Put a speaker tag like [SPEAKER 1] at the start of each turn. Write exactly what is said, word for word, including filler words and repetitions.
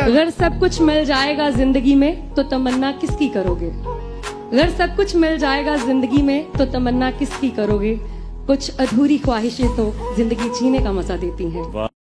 [SPEAKER 1] अगर सब कुछ मिल जाएगा जिंदगी में तो तमन्ना किसकी करोगे? अगर सब कुछ मिल जाएगा जिंदगी में तो तमन्ना किसकी करोगे? कुछ अधूरी ख्वाहिशें तो जिंदगी जीने का मजा देती हैं।